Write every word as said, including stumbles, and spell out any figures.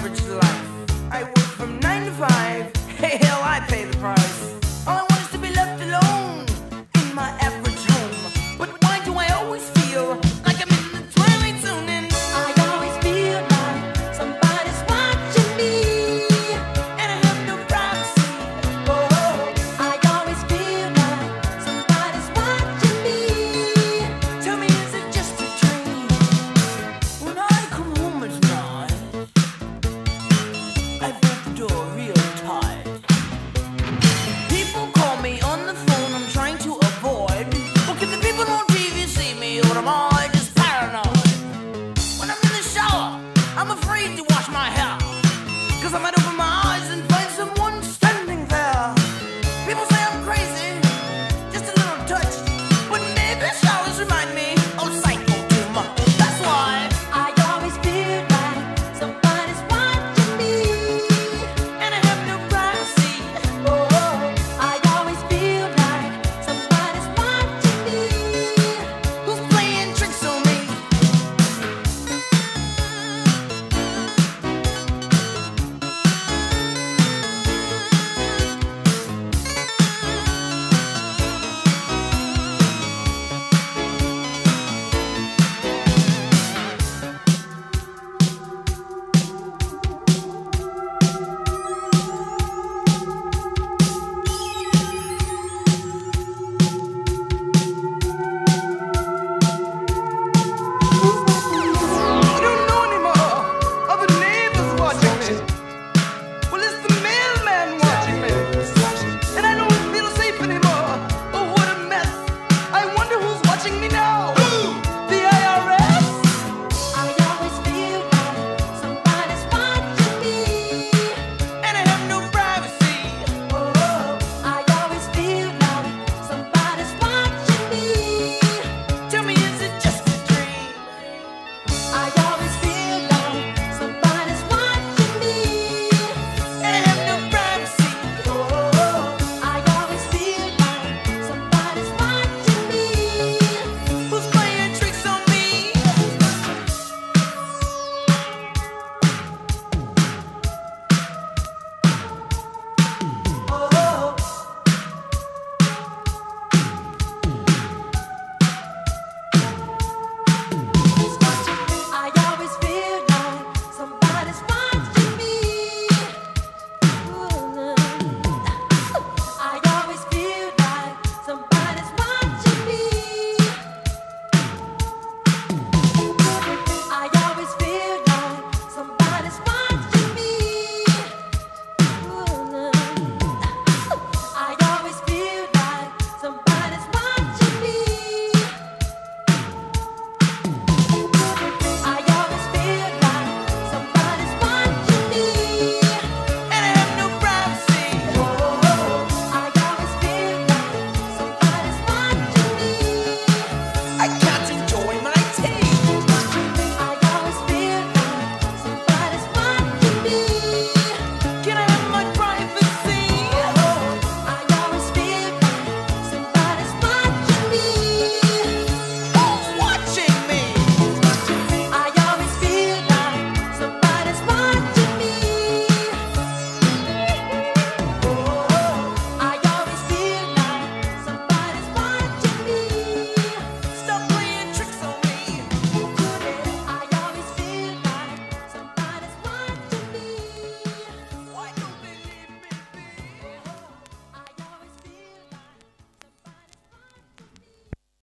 average life. I work from nine to five. Hey, hell, I pay the price. All I want is to be left alone in my average home. But why do I always feel like I'm in the twilight zone? And I always feel like somebody's watching me, and I have no privacy. oh, I always feel like somebody's watching me. Tell me, is it just a dream? When I come home at night, I bolt the door real tight. People call me on the phone, I'm trying to avoid. Well, can the people on T V see me, or am I just paranoid? When I'm in the shower, I'm afraid to wash my hair, 'cause I might